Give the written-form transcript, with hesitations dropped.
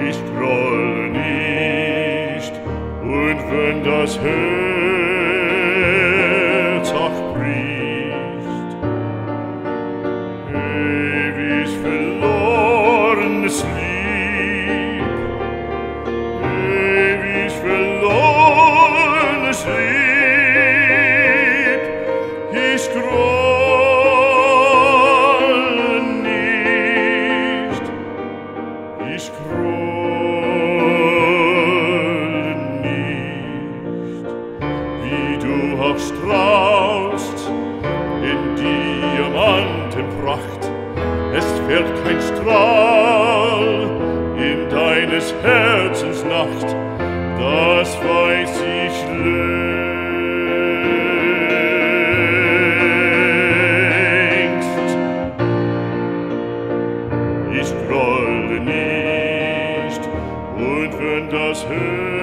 Ich grolle nicht, und wenn das Herz auch bricht, ewig verlorenes Lieb, ewig verlorenes Lieb, ich grolle nicht, ich grolle nicht, wie du auch strahlst in Diamantenpracht, es fällt kein Strahl in deines Herzens Nacht, das weiß ich längst. Ich grolle nicht, und wenn das Herz